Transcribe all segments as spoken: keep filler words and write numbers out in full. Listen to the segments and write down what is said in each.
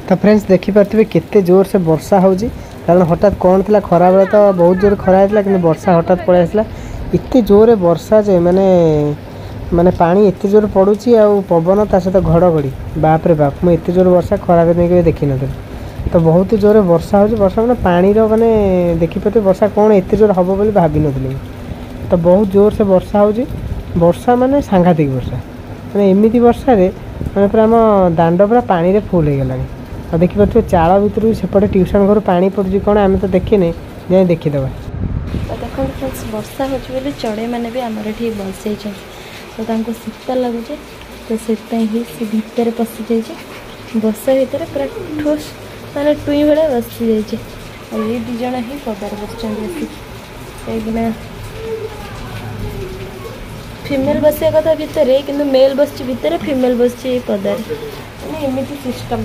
तो फ्रेंड्स देखिपे केते जोर से वर्षा हो कारण हठात कौन थी खरा बेले तो बहुत जोर खरा होता कि वर्षा हठात पलि आसला एत जोर वर्षा जे माने माने पानी एत जोर पड़ुची आ पवन ता सहित घड़घड़ी बाप रे बाप मुझे एत जोर वर्षा खरा दिन देखी न तो बहुत जोर वर्षा हो वर्षा मैंने पानी मैंने देखिपे वर्षा कौन एत जोर हम बोली भाभी नी तो बहुत जोर से वर्षा हो वर्षा माने सांघातिक वर्षा मैंने एमती वर्षा मैंने पूरा आम दांड पूरा पानी रे फुल हो गला और देखिपे चाल भितर सेपटे ट्यूशन घर पानी पड़ुची कौन आम तो देखने जाए देखीदे देखो फ्रेंड्स वर्षा हो चढ़ई मैंने भी आमर ये बस जाइए तो शीत लगुचे तो से भितर पशि जाइए वर्षा भितर पूरा ठोस मैंने टुई भाया बसी जाइए और ये दिज ही पदार बस कहीं फीमेल बसिया कथा भितर कि मेल बस भितर फीमेल बस पदार मैंने एमती सिस्टम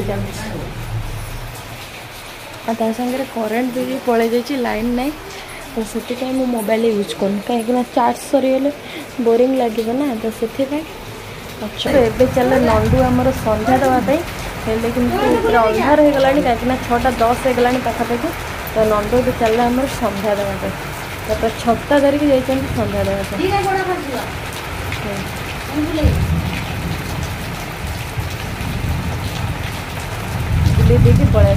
चलता सागर करेन्ट भी पड़े जाइए लाइन ना तो से मो मोबाइल यूज कर कहीं चार्ज सरीगले बोरिंग लगे ना तो से अच्छा एवं चल नंदू आमर सन्ध्या देवाई हेल्ले कि पूरा अंधार हो गला कहीं छटा दस हो गला पाखापाखि तो नंदू भी चल आम सन्ध्या देवाई तो छता धरिकी जाइए सन्ध्या देवा बुले देखिए पड़े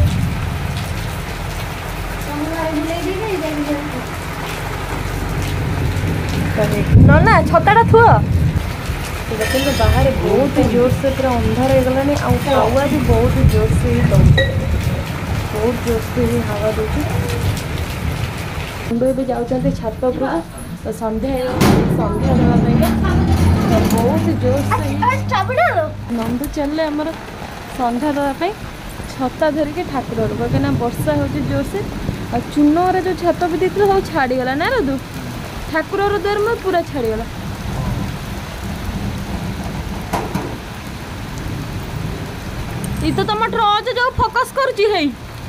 ना ना छताटा थुआ देखते तो बाहर बहुत जोर से पूरा अंधार हो गलानी हवा भी बहुत जोर से ही दौड़ बहुत जोर से ही हवा दूसरी नंदू भी जाऊँच छात उपर तो सन्ध्या सन्ध्या देवाई बहुत जोर से नंदू चलले आमर सन्ध्या देवाई छता धरिकी ठाकुर कहीं वर्षा हो जोर से आ चून जो छत भी देखते सब छाड़ीगला ना रदू ठाकुर द्वार में पूरा छाड़ीगला ये तो तुम ट्रच जो फोकस करुची है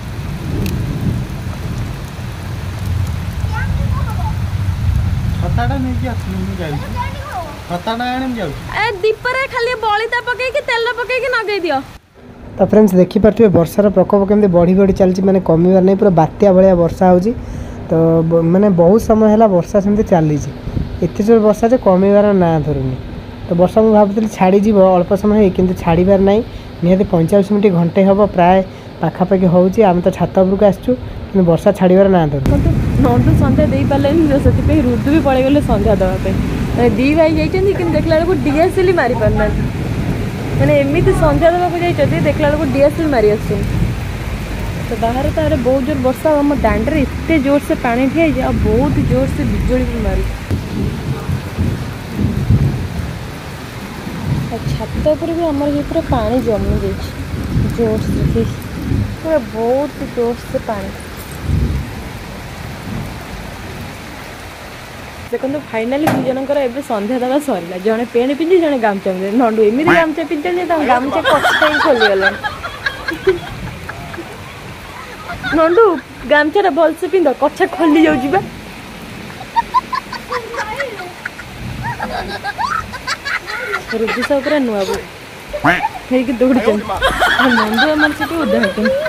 दीपरे खाली बलिता पकई तेल पकई नगे दियो तो फ्रेंड्स देखिपे वर्षार प्रकोप केमती बढ़ी बढ़ी चलती मैंने कमिबार नहीं पूरा बात्या भाया वर्षा हो तो मैंने बहुत समय है वर्षा सेमती चली एत जोर वर्षा जो कमिबार ना धरुनी तो वर्षा मुझे भावुली छाड़ीज अल्प समय कि छाड़बार ना निहत पैंचाश मिनट घंटे हम प्राय पाखापाखि होची आम तो छात उपरक आसचु कि वर्षा छाड़बार ना धरुनी नंदू सन्ध्या दे पारे से रुद्र भी पड़े गले सन्ध्या देवाई दी भाई जाइए कि देखला बेलू डीएसएल मारी पारना मैंने एमती सन्ध्या देवाक जाइए देखला बेलू डीएसएल मारी आस तो बाहर तो बहुत जोर वर्षा आम दांड में एत जोर से पानी ठिया आ बहुत जोर से बिजुली भी मारी छात पर भी आमर ये पूरा पानी जमी जाइए जोर से पूरा बहुत जोर से पानी देखो फाइनाली दु जनकर एवं सन्ध्या देवा सरला जड़े पेण पिंधि जड़े गामचा पिंधे नंदू एमती गामचा पिंधे गामचा कष्ट खोलीगला नंदू गामछा भलसे पिंध कछा खोली जाऊँ रुद्र सब पूरा नुआ बो दौड़ नंदू आम से उदा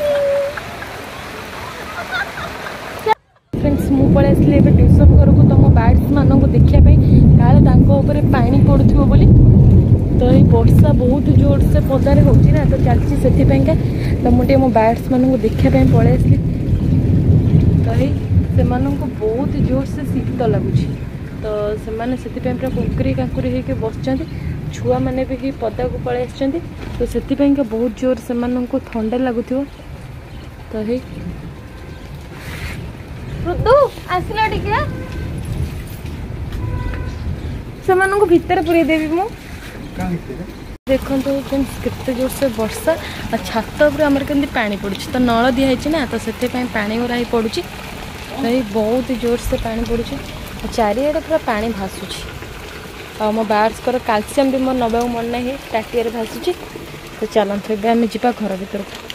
फ्रेंड्स मु पलि आसली ट्यूशन घर को तुम बैट्स मान देखापी काले पानी पड़ुथो बोली तो ये वर्षा बहुत जोर से पदारे होची ना तो चलती से तो मुझे मो बैट्स मान देखापी पलि आसली तो से बहुत जोर से शीत लगुच तो से पूरा कुरकुरी काकुरी होकर बस छुआ मैंने भी पदा को पलि आस तो से बहुत जोर से ठंडा लगुथ तो हे रुदू आसला टिके से भितर पूरे देवी मु देखो फ्रेंड्स केते जोर से वर्षा आ छात उपर आमर केमती पानी पड़ुछि तो नल दिखाई ना तो से पानी गुरा ही पड़ुछि तो बहुत जोर से पानी पड़ुछि चारिआडे पूरा पानी भासुछि आ मो बार्स कर कैल्शियम भी मोर नबा मन नहीं टाटिया भासुछि तो चलते आम जा घर भर